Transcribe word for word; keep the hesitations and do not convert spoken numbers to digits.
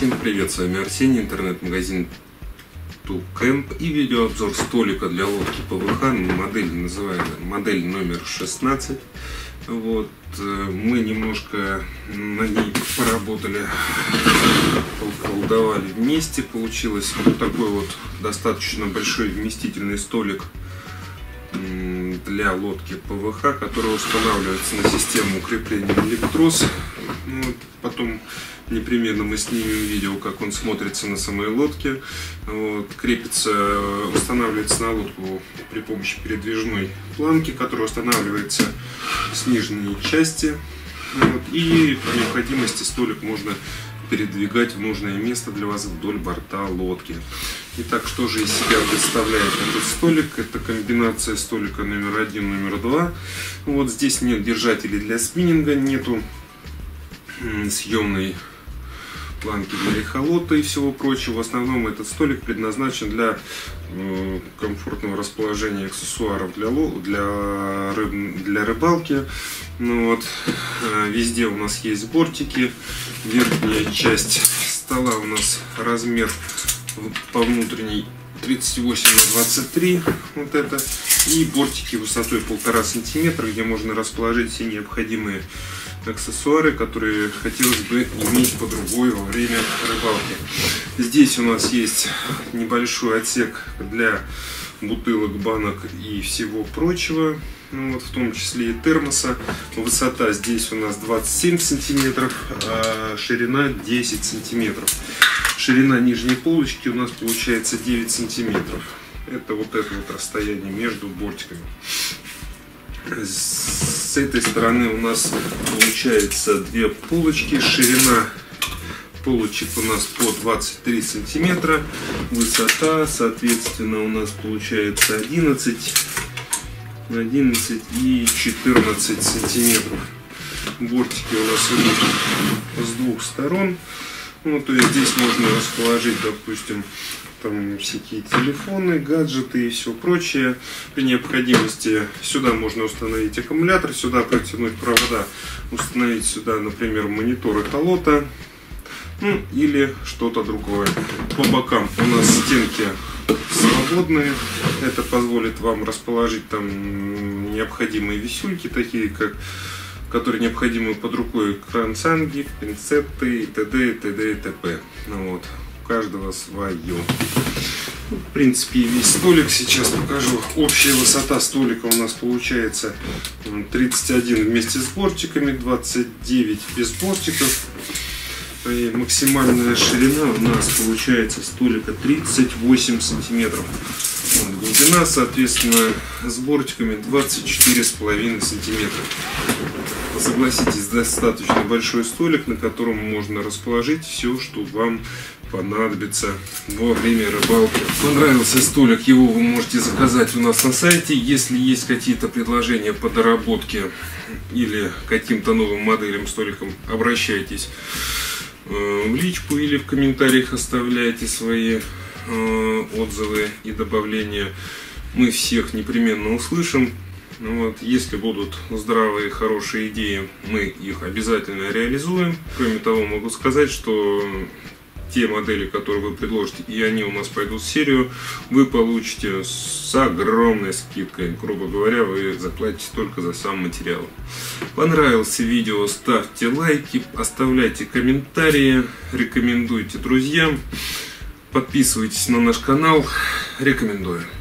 Всем привет, с вами Арсений, интернет-магазин Тукэмп и видеообзор столика для лодки ПВХ. Модель называется модель номер шестнадцать. Вот, мы немножко на ней поработали, колдовали вместе. Получилось вот такой вот достаточно большой вместительный столик для лодки ПВХ, который устанавливается на систему крепления электрос. Вот, потом непременно мы снимем видео, как он смотрится на самой лодке. Вот, крепится, устанавливается на лодку при помощи передвижной планки, которая устанавливается с нижней части. Вот, и по необходимости столик можно передвигать в нужное место для вас вдоль борта лодки. Итак, что же из себя представляет этот столик? Это комбинация столика номер один, номер два. Вот здесь нет держателей для спиннинга, нету съемной планки для эхолота и всего прочего. В основном этот столик предназначен для э, комфортного расположения аксессуаров для, для, рыб, для рыбалки. Ну, вот, э, везде у нас есть бортики. Верхняя часть стола у нас размер по внутренней тридцать восемь на двадцать три. Вот это. И бортики высотой полтора сантиметра, где можно расположить все необходимые аксессуары, которые хотелось бы иметь под рукой во время рыбалки. Здесь у нас есть небольшой отсек для бутылок, банок и всего прочего, ну, вот, в том числе и термоса. Высота здесь у нас двадцать семь сантиметров, а ширина десять сантиметров. Ширина нижней полочки у нас получается девять сантиметров. Это вот это вот расстояние между бортиками. С этой стороны у нас получается две полочки. Ширина полочек у нас по двадцать три сантиметра. Высота, соответственно, у нас получается одиннадцать, одиннадцать и четырнадцать сантиметров. Бортики у нас идут с двух сторон. Ну, то есть здесь можно расположить, допустим, там всякие телефоны, гаджеты и все прочее. При необходимости сюда можно установить аккумулятор, сюда протянуть провода, установить сюда, например, монитор эхолота, ну, или что-то другое. По бокам у нас стенки свободные. Это позволит вам расположить там необходимые висюльки, такие как которые необходимы под рукой: кранцанги, пинцеты и т.д. и т.д. и т.п. Ну, вот. У каждого свое. В принципе, весь столик сейчас покажу. Общая высота столика у нас получается тридцать один вместе с бортиками, двадцать девять без бортиков. И максимальная ширина у нас получается столика тридцать восемь сантиметров. Глубина, соответственно, с бортиками двадцать четыре с половиной сантиметра. Согласитесь, достаточно большой столик, на котором можно расположить все, что вам понадобится во время рыбалки. Понравился столик, его вы можете заказать у нас на сайте. Если есть какие-то предложения по доработке или каким-то новым моделям столиком, обращайтесь в личку или в комментариях оставляйте свои отзывы и добавления. Мы всех непременно услышим. Вот, если будут здравые, хорошие идеи, мы их обязательно реализуем. Кроме того, могу сказать, что те модели, которые вы предложите, и они у нас пойдут в серию, вы получите с огромной скидкой. Грубо говоря, вы заплатите только за сам материал. Понравилось видео, ставьте лайки, оставляйте комментарии, рекомендуйте друзьям, подписывайтесь на наш канал, рекомендую.